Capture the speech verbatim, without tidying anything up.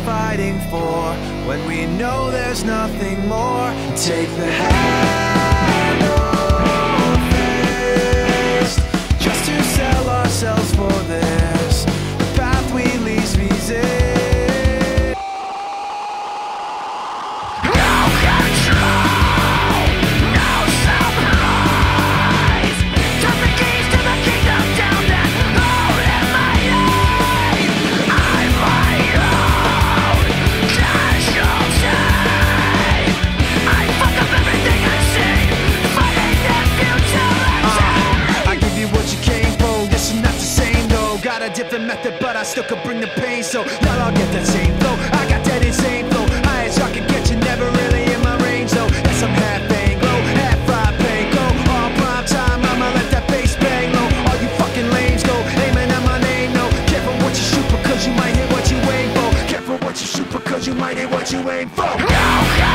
fighting for when we know there's nothing more? Take the hand or fist, just to sell ourselves for this. The path we least resist. Different method, but I still could bring the pain, so y'all all get that same flow. I got that insane flow, high as I can get, you never really in my range, though. Yes, I'm half Anglo, half fried panko. All prime time, I'ma let that bass bang low. All you fucking lames go aiming at my name, no. Careful what you shoot, because you might hit what you aim for. Careful what you shoot, because you might hit what you aim for.